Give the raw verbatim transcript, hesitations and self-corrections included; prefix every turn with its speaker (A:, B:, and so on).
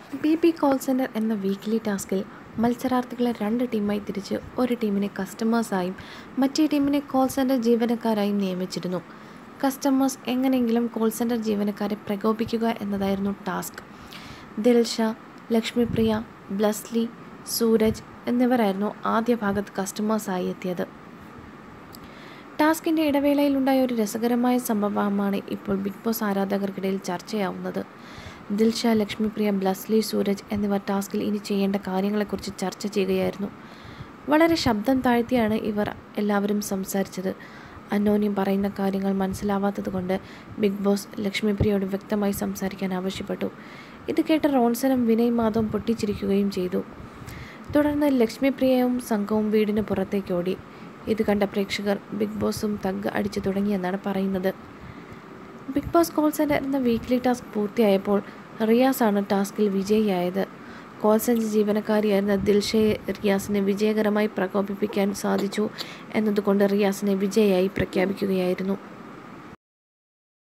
A: B B call center എന്ന weekly ടാസ്കിൽ മത്സരാർത്ഥികളെ രണ്ട് ടീമായി തിരിച്ച് ഒരു ടീമിനെ കസ്റ്റമേഴ്സായും മറ്റേ ടീമിനെ കോൾ സെൻറ്റർ ജീവനക്കാരായും നിയമിച്ചിരുന്നു. കസ്റ്റമേഴ്സ് എങ്ങനെയെങ്കിലും കോൾ സെൻറ്റർ ജീവനക്കാരെ പ്രകോപിപ്പിക്കുക എന്നതായിരുന്നു ടാസ്ക്. ദിൽഷ, ലക്ഷ്മിപ്രിയ, ബ്ലസ്ലി, സൂരജ് എന്നിവരായിരുന്നു ആദ്യ ഭാഗത്ത് കസ്റ്റമേഴ്സായി എത്തിയത്. ടാസ്കിൻ്റെ ഇടവേളയിലുണ്ടായ ഒരു രസകരമായ സംഭവമാണ് ഇപ്പോൾ ബിഗ് ബോസ് ആരാധകർക്കിടയിൽ ചർച്ചയാവുന്നത്. ദിൽഷ, ലക്ഷ്മിപ്രിയ, ബ്ലസ്ലി, സൂരജ് എന്നിവർ ടാസ്കിൽ ഇനി ചെയ്യേണ്ട കാര്യങ്ങളെക്കുറിച്ച് ചർച്ച ചെയ്യുകയായിരുന്നു. വളരെ ശബ്ദം താഴ്ത്തിയാണ് ഇവർ എല്ലാവരും സംസാരിച്ചത്. അന്യോന്യം പറയുന്ന കാര്യങ്ങൾ മനസ്സിലാവാത്തതുകൊണ്ട് ബിഗ് ബോസ് ലക്ഷ്മിപ്രിയയോട് വ്യക്തമായി സംസാരിക്കാൻ ആവശ്യപ്പെട്ടു. ഇത് കേട്ട് റോൺസനും വിനയ് മാധവും പൊട്ടിച്ചിരിക്കുകയും ചെയ്തു. തുടർന്ന് ലക്ഷ്മിപ്രിയയും സംഘവും വീടിന് പുറത്തേക്ക് ഓടി. ഇത് കണ്ട പ്രേക്ഷകർ ബിഗ് ബോസും തഗ് അടിച്ചു തുടങ്ങിയെന്നാണ് പറയുന്നത്. ബിഗ് ബോസ് കോൾ സെൻറ്റർ എന്ന വീക്ക്ലി ടാസ്ക് പൂർത്തിയായപ്പോൾ റിയാസാണ് ടാസ്കിൽ വിജയിയായത്. കോൾ സെൻറ്റർ ജീവനക്കാരിയായിരുന്ന ദിൽഷയെ റിയാസിനെ വിജയകരമായി പ്രകോപിപ്പിക്കാൻ സാധിച്ചു എന്നതുകൊണ്ട് റിയാസിനെ വിജയിയായി പ്രഖ്യാപിക്കുകയായിരുന്നു.